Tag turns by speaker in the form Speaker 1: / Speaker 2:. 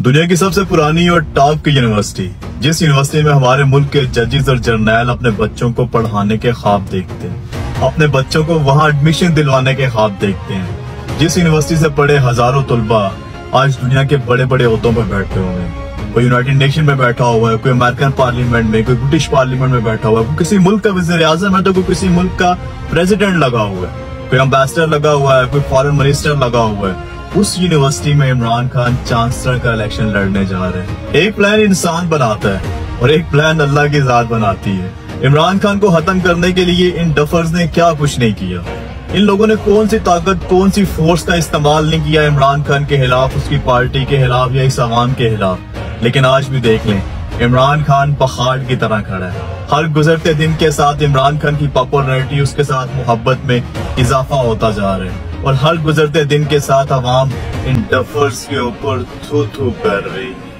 Speaker 1: दुनिया की सबसे पुरानी और टॉप की यूनिवर्सिटी, जिस यूनिवर्सिटी में हमारे मुल्क के जजेस और जर्नैल अपने बच्चों को पढ़ाने के ख्वाब देखते हैं, अपने बच्चों को वहां एडमिशन दिलवाने के ख्वाब देखते हैं, जिस यूनिवर्सिटी से पढ़े हजारों तलबा आज दुनिया के बड़े बड़े ओहदों पर बैठे हुए हैं। कोई यूनाइटेड नेशन में बैठा हुआ है, कोई अमेरिकन पार्लियामेंट में, कोई ब्रिटिश पार्लियामेंट में बैठा हुआ है, कोई किसी मुल्क का वज़ीर आज़म है तो कोई किसी मुल्क का प्रेसिडेंट लगा हुआ है, कोई एम्बेसडर लगा हुआ है, कोई फॉरेन मिनिस्टर लगा हुआ है। उस यूनिवर्सिटी में इमरान खान चांसलर का इलेक्शन लड़ने जा रहे हैं। एक प्लान इंसान बनाता है और एक प्लान अल्लाह की जात बनाती है। इमरान खान को खत्म करने के लिए इन डफर्स ने क्या कुछ नहीं किया। इन लोगों ने कौन सी ताकत, कौन सी फोर्स का इस्तेमाल नहीं किया इमरान खान के खिलाफ, उसकी पार्टी के खिलाफ या इस अवाम के खिलाफ। लेकिन आज भी देख लें, इमरान खान पहाड़ की तरह खड़ा है। हर गुजरते दिन के साथ इमरान खान की पॉपुलैरिटी, उसके साथ मोहब्बत में इजाफा होता जा रहा है और हर गुजरते दिन के साथ अवाम इन डफर्स के ऊपर थू थू कर रही है।